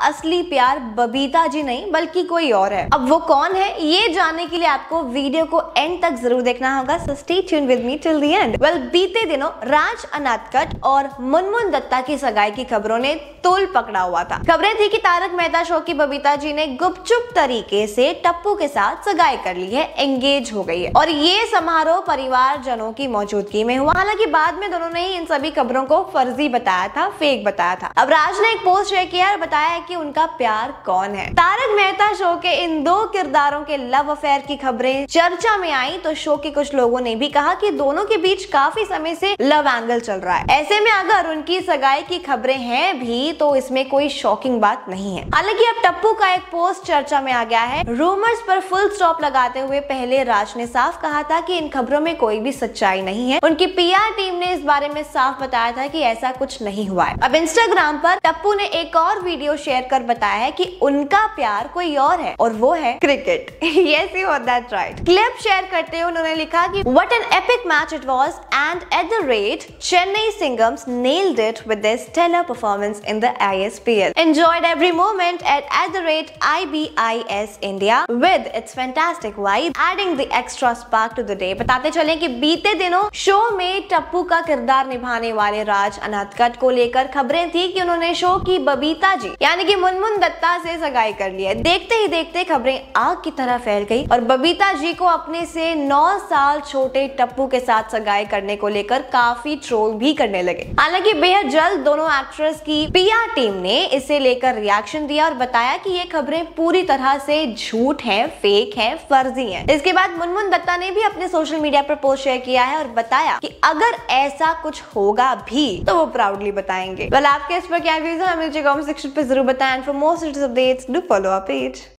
असली प्यार बबीता जी नहीं बल्कि कोई और है। अब वो कौन है ये जानने के लिए आपको वीडियो को एंड तक जरूर देखना होगा, so stay tuned with me till the end. Well, बीते दिनों राज अनाथकट और मुनमुन दत्ता की सगाई की खबरों ने तूल पकड़ा हुआ था। खबरें थी कि तारक मेहता शो की बबीता जी ने गुपचुप तरीके से टप्पू के साथ सगाई कर ली है, एंगेज हो गई है और ये समारोह परिवार जनों की मौजूदगी में हुआ। हालांकि बाद में दोनों ने ही इन सभी खबरों को फर्जी बताया था, फेक बताया था। अब राज ने एक पोस्ट शेयर किया और बताया है कि उनका प्यार कौन है। तारक मेहता शो के इन दो किरदारों के लव अफेयर की खबरें चर्चा में आई तो शो के कुछ लोगों ने भी कहा कि दोनों के बीच काफी समय से लव एंगल चल रहा है। ऐसे में अगर उनकी सगाई की खबरें हैं भी तो इसमें कोई शॉकिंग बात नहीं है। हालांकि अब टप्पू का एक पोस्ट चर्चा में आ गया है। रूमर्स पर फुल स्टॉप लगाते हुए पहले राज ने साफ कहा था कि इन खबरों में कोई भी सच्चाई नहीं है। उनकी पीआर टीम ने इस बारे में साफ बताया था कि ऐसा कुछ नहीं हुआ है। अब इंस्टाग्राम पर टप्पू ने एक और वीडियो शेयर कर बताया है कि उनका प्यार कोई और है और वो है cricket. Yes, you heard that right. Clip share करते हुए उन्होंने लिखा कि What an epic match it was and at the rate Chennai Singhams nailed it with their stellar performance in the ISPL. Enjoyed every moment at the rate IBIS India with its fantastic vibe, adding the extra spark to the day. बताते चले कि बीते दिनों show में टप्पू का किरदार निभाने वाले राज अनाथकट को लेकर खबरें थी कि उन्होंने शो की बबीता जी यानी कि मुनमुन दत्ता से सगाई कर ली है। देखते ही देखते खबरें आग की तरह फैल गई और बबीता जी को अपने से 9 साल छोटे टप्पू के साथ सगाई करने को लेकर काफी ट्रोल भी करने लगे। हालांकि बेहद जल्द दोनों एक्ट्रेस की पीआर टीम ने इसे लेकर रिएक्शन दिया और बताया कि ये खबरें पूरी तरह से झूठ हैं, फेक हैं, फर्जी हैं। इसके बाद मुनमुन दत्ता ने भी अपने सोशल मीडिया पर पोस्ट शेयर किया है और बताया कि अगर ऐसा कुछ होगा भी तो वो प्राउडली बताएंगे। वेल, आपके इस पर क्या व्यूज है हमें कमेंट सेक्शन पे जरूर बताएं। For more updates do follow our page.